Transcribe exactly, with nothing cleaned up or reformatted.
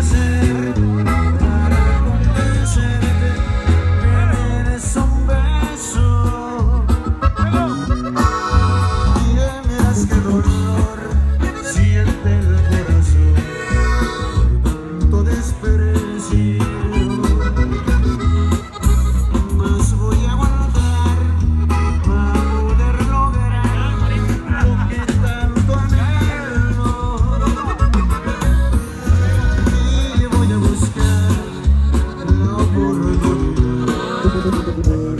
hacer para convencerte que me des un beso? Y verás qué dolor siente el corazón por tanto desprecio. Más voy a aguantar para poder lograr lo que tanto anhelo. Y voy a buscar la oportunidad